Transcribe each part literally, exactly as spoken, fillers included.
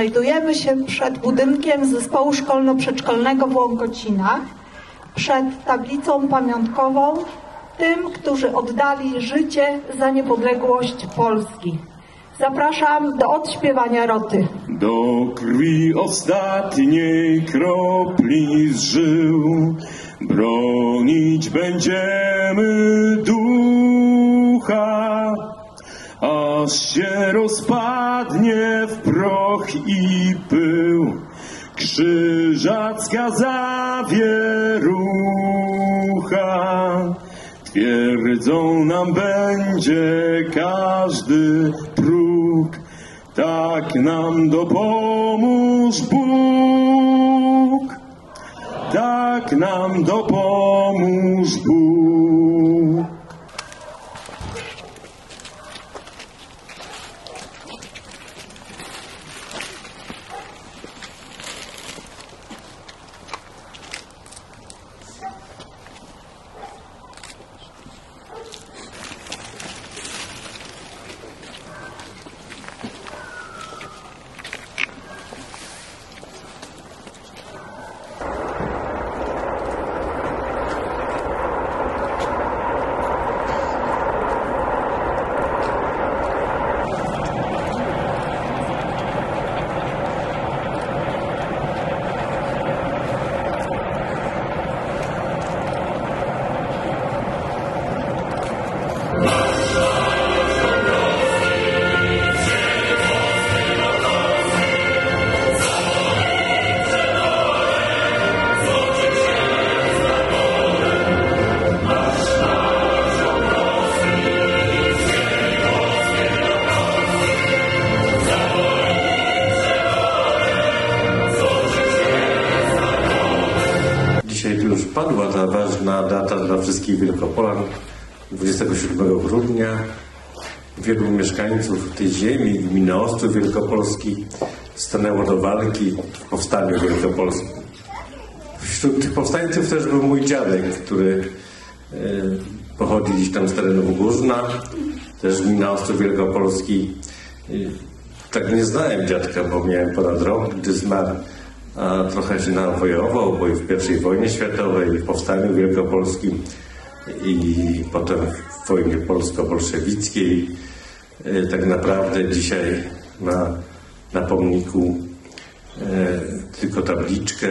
Znajdujemy się przed budynkiem Zespołu Szkolno-Przedszkolnego w Łąkocinach, przed tablicą pamiątkową tym, którzy oddali życie za niepodległość Polski. Zapraszam do odśpiewania roty. Do krwi ostatniej kropli z żył bronić będziemy ducha, aż się rozpadnie w proch i pył krzyżacka zawierucha. Twierdzą nam będzie każdy próg, tak nam dopomóż Bóg, tak nam dopomóż Bóg. Dzisiaj tu już padła ta ważna data dla wszystkich Wielkopolan. dwudziestego siódmego grudnia wielu mieszkańców tej ziemi, gminy Ostrów Wielkopolski, stanęło do walki w powstaniu wielkopolskim. Wśród tych powstańców też był mój dziadek, który e, pochodzi gdzieś tam z terenów Górzna, też gmina Ostrów Wielkopolski. E, tak nie znałem dziadka, bo miałem ponad rok, gdy zmarł. A trochę się nawojował, bo i w pierwszej wojnie światowej, i w powstaniu wielkopolskim, i potem w wojnie polsko-bolszewickiej. Tak naprawdę dzisiaj ma na pomniku e, tylko tabliczkę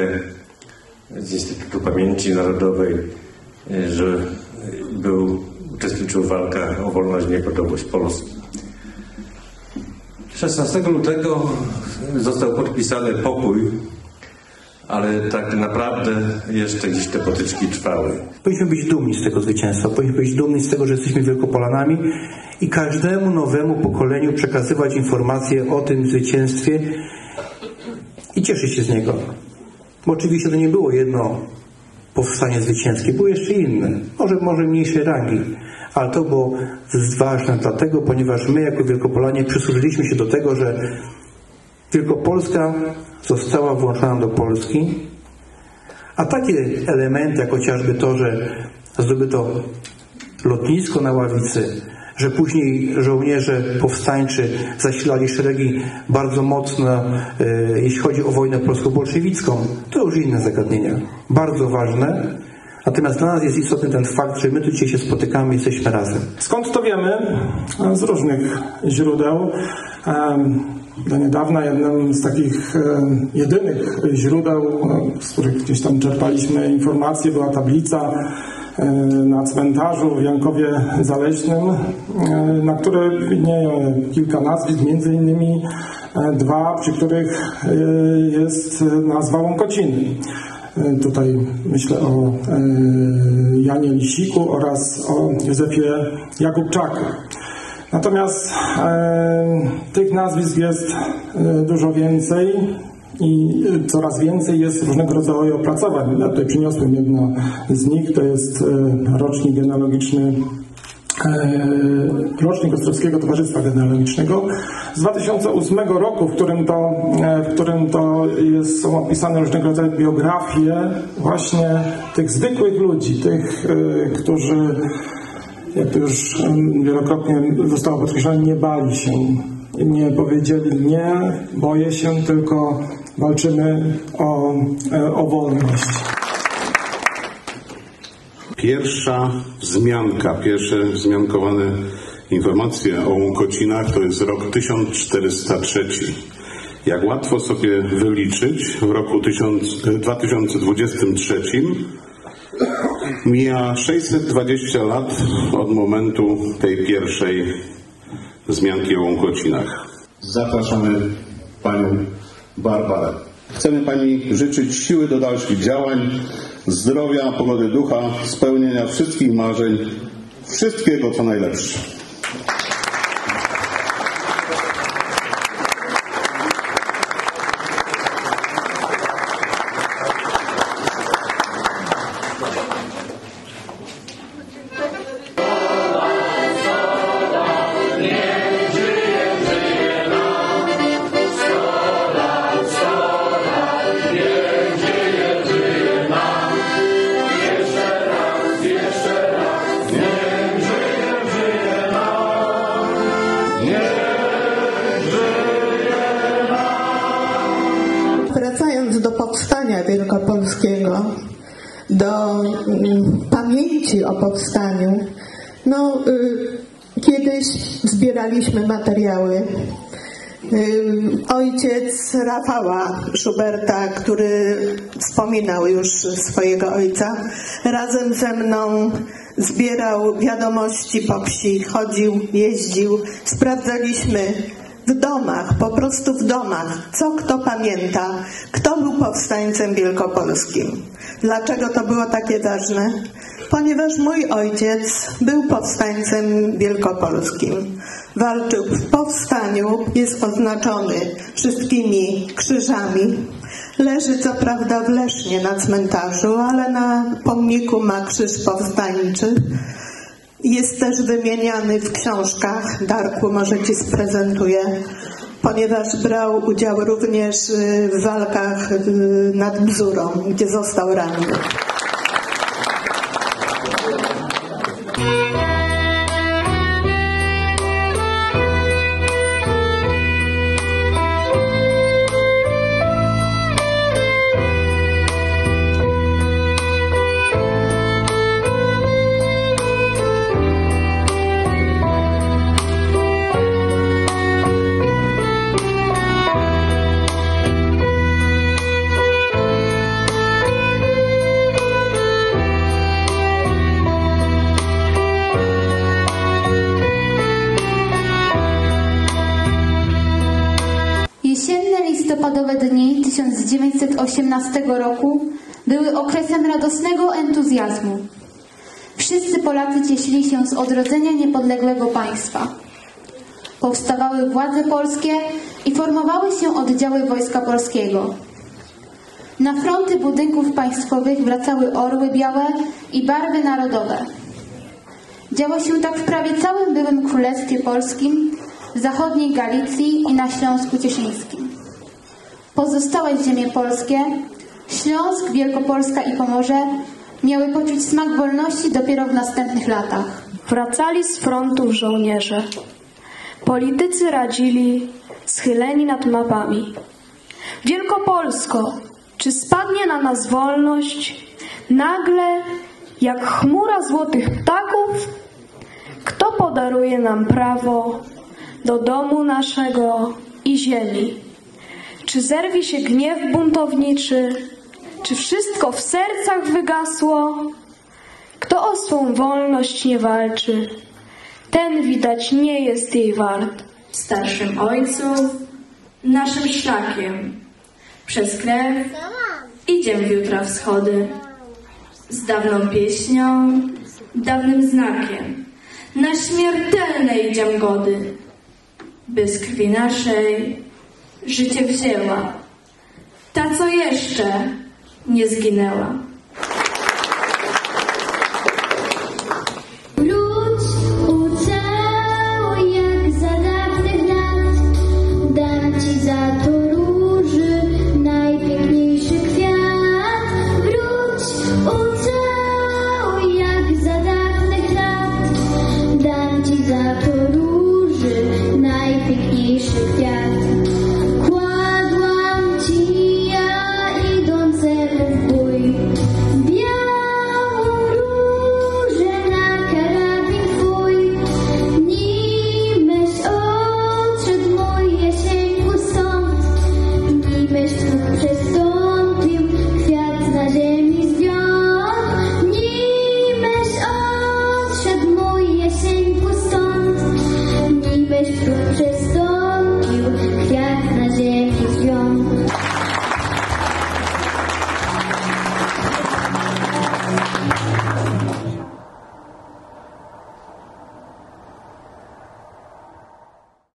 z Instytutu Pamięci Narodowej, e, że był, uczestniczył w walkach o wolność i niepodległość Polski. szesnastego lutego został podpisany pokój, ale tak naprawdę jeszcze gdzieś te potyczki trwały. Powinniśmy być dumni z tego zwycięstwa, powinniśmy być dumni z tego, że jesteśmy Wielkopolanami i każdemu nowemu pokoleniu przekazywać informacje o tym zwycięstwie i cieszyć się z niego. Bo oczywiście to nie było jedno powstanie zwycięskie, były jeszcze inne, może, może mniejszej rangi, ale to było ważne dlatego, ponieważ my jako Wielkopolanie przysłużyliśmy się do tego, że Wielkopolska została włączona do Polski, a takie elementy, jak chociażby to, że zdobyto lotnisko na Ławicy, że później żołnierze powstańczy zasilali szeregi bardzo mocno, e, jeśli chodzi o wojnę polsko-bolszewicką, to już inne zagadnienia, bardzo ważne. Natomiast dla nas jest istotny ten fakt, że my tu dzisiaj się spotykamy i jesteśmy razem. Skąd to wiemy? Z różnych źródeł. Do niedawna jednym z takich jedynych źródeł, z których gdzieś tam czerpaliśmy informacje, była tablica na cmentarzu w Jankowie Zaleśnym, na której widnieje kilka nazwisk, między innymi dwa, przy których jest nazwa Łąkociny. Tutaj myślę o Janie Lisiku oraz o Józefie Jakubczaku. Natomiast e, tych nazwisk jest e, dużo więcej i coraz więcej jest różnego rodzaju opracowań. Ja tutaj przyniosłem jedno z nich, to jest e, rocznik genealogiczny e, rocznik Ostrowskiego Towarzystwa Genealogicznego z dwa tysiące ósmego roku, w którym to, e, w którym to jest, są opisane różnego rodzaju biografie właśnie tych zwykłych ludzi, tych, e, którzy, jak to już wielokrotnie zostało podkreślone, nie bali się nie powiedzieli nie, boję się, tylko walczymy o, o wolność. Pierwsza wzmianka, pierwsze wzmiankowane informacje o Łąkocinach to jest rok tysiąc czterysta trzy. Jak łatwo sobie wyliczyć, w roku dwa tysiące dwudziestym trzecim mija sześćset dwadzieścia lat od momentu tej pierwszej wzmianki o Łąkocinach. Zapraszamy Panią Barbarę. Chcemy Pani życzyć siły do dalszych działań, zdrowia, pogody ducha, spełnienia wszystkich marzeń, wszystkiego co najlepsze. Wracając do powstania wielkopolskiego, do mm, pamięci o powstaniu, no y, kiedyś zbieraliśmy materiały. Y, ojciec Rafała Schuberta, który wspominał już swojego ojca, razem ze mną zbierał wiadomości po wsi, chodził, jeździł, sprawdzaliśmy w domach, po prostu w domach, co kto pamięta, kto był powstańcem wielkopolskim. Dlaczego to było takie ważne? Ponieważ mój ojciec był powstańcem wielkopolskim. Walczył w powstaniu, jest oznaczony wszystkimi krzyżami. Leży co prawda w Lesznie na cmentarzu, ale na pomniku ma krzyż powstańczy. Jest też wymieniany w książkach. Darku, może Ci sprezentuję, ponieważ brał udział również w walkach nad Bzurą, gdzie został ranny. Listopadowe dni tysiąc dziewięćset osiemnastego roku były okresem radosnego entuzjazmu. Wszyscy Polacy cieszyli się z odrodzenia niepodległego państwa. Powstawały władze polskie i formowały się oddziały Wojska Polskiego. Na fronty budynków państwowych wracały orły białe i barwy narodowe. Działo się tak w prawie całym byłym Królestwie Polskim, w zachodniej Galicji i na Śląsku Cieszyńskim. Pozostałe ziemie polskie, Śląsk, Wielkopolska i Pomorze, miały poczuć smak wolności dopiero w następnych latach. Wracali z frontów żołnierze. Politycy radzili, schyleni nad mapami. Wielkopolsko, czy spadnie na nas wolność? Nagle, jak chmura złotych ptaków, kto podaruje nam prawo do domu naszego i ziemi? Czy zerwi się gniew buntowniczy? Czy wszystko w sercach wygasło? Kto o swą wolność nie walczy, ten widać nie jest jej wart. Starszym ojców, naszym szlakiem, przez krew idziem w jutra wschody, z dawną pieśnią, dawnym znakiem, na śmiertelne idziem gody, by z krwi naszej życie wzięła ta, co jeszcze nie zginęła.